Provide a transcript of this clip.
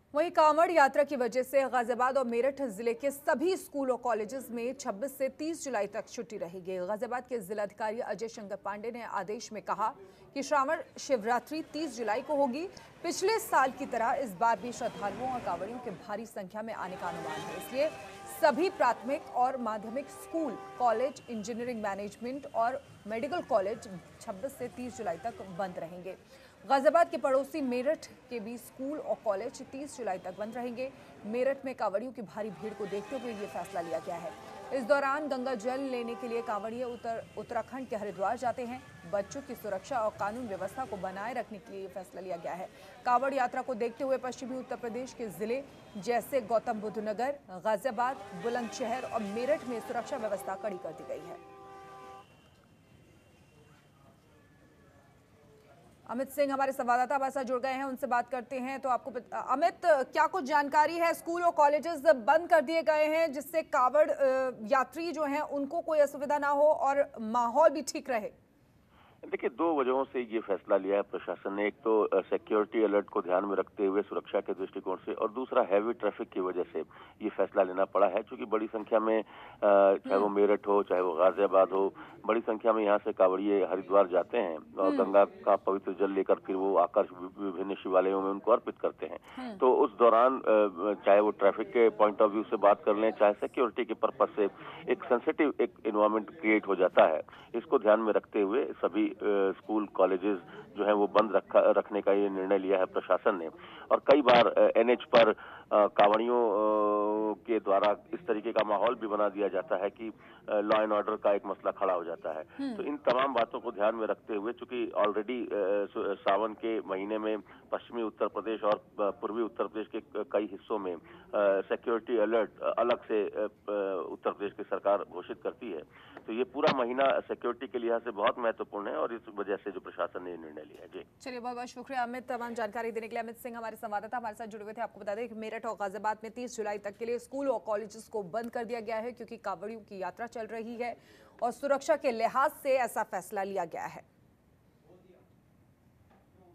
वहीं कांवड़ यात्रा की वजह से गाजियाबाद और मेरठ जिले के सभी स्कूल और कॉलेजेस में 26 से 30 जुलाई तक छुट्टी रहेगी। गाजियाबाद के जिलाधिकारी अजय शंकर पांडे ने आदेश में कहा कि श्रावण शिवरात्रि 30 जुलाई को होगी। पिछले साल की तरह इस बार भी श्रद्धालुओं और कांवड़ियों के भारी संख्या में आने का अनुमान है, इसलिए सभी प्राथमिक और माध्यमिक स्कूल, कॉलेज, इंजीनियरिंग, मैनेजमेंट और मेडिकल कॉलेज 26 से 30 जुलाई तक बंद रहेंगे। गाजियाबाद के पड़ोसी मेरठ के भी स्कूल और कॉलेज 30 जुलाई तक बंद रहेंगे। मेरठ में कांवड़ियों की भारी भीड़ को देखते हुए ये फैसला लिया गया है। इस दौरान गंगा जल लेने के लिए कांवड़िए उत्तराखंड के हरिद्वार जाते हैं। बच्चों की सुरक्षा और कानून व्यवस्था को बनाए रखने के लिए फैसला लिया गया है। कांवड़ यात्रा को देखते हुए पश्चिमी उत्तर प्रदेश के जिले जैसे गौतम बुद्ध नगर, गाजियाबाद, बुलंदशहर और मेरठ में सुरक्षा व्यवस्था कड़ी कर दी गई है। अमित सिंह हमारे संवाददाता हमारे साथ जुड़ गए हैं, उनसे बात करते हैं। तो आपको अमित, क्या कुछ जानकारी है? स्कूल और कॉलेजेस बंद कर दिए गए हैं जिससे कांवड़ यात्री जो हैं उनको कोई असुविधा ना हो और माहौल भी ठीक रहे। देखिए, दो वजहों से ये फैसला लिया है प्रशासन ने। एक तो सिक्योरिटी अलर्ट को ध्यान में रखते हुए सुरक्षा के दृष्टिकोण से, और दूसरा हैवी ट्रैफिक की वजह से ये फैसला लेना पड़ा है। क्योंकि बड़ी संख्या में चाहे वो मेरठ हो, चाहे वो गाजियाबाद हो, बड़ी संख्या में यहाँ से कांवड़िए हरिद्वार जाते हैं और गंगा का पवित्र जल लेकर फिर वो आकर विभिन्न शिवालयों में उनको अर्पित करते हैं। तो उस दौरान चाहे वो ट्रैफिक के पॉइंट ऑफ व्यू से बात कर लें, चाहे सिक्योरिटी के पर्पज से, एक सेंसिटिव एक एनवायरमेंट क्रिएट हो जाता है। इसको ध्यान में रखते हुए सभी स्कूल कॉलेजेस जो है वो बंद रखने का ये निर्णय लिया है प्रशासन ने। और कई बार एनएच पर कांवड़ियों के द्वारा इस तरीके का माहौल भी बना दिया जाता है कि लॉ एंड ऑर्डर का एक मसला खड़ा हो जाता है। तो इन तमाम बातों को ध्यान में रखते हुए, चूंकि ऑलरेडी सावन के महीने में पश्चिमी उत्तर प्रदेश और पूर्वी उत्तर प्रदेश के कई हिस्सों में सिक्योरिटी अलर्ट अलग से उत्तर प्रदेश की सरकार घोषित करती है। तो ये पूरा महीना सिक्योरिटी के लिहाज से बहुत महत्वपूर्ण है और इस वजह से जो प्रशासन ने निर्णय लिया है। जी चलिए, बहुत बहुत शुक्रिया अमित, तमाम जानकारी देने के लिए। अमित सिंह हमारे संवाददाता हमारे साथ जुड़े हुए थे। आपको बता दें कि मेरठ और गाजियाबाद में 30 जुलाई तक के लिए स्कूल और कॉलेजेस को बंद कर दिया गया है क्योंकि कांवड़ियों की यात्रा चल रही है और सुरक्षा के लिहाज से ऐसा फैसला लिया गया है।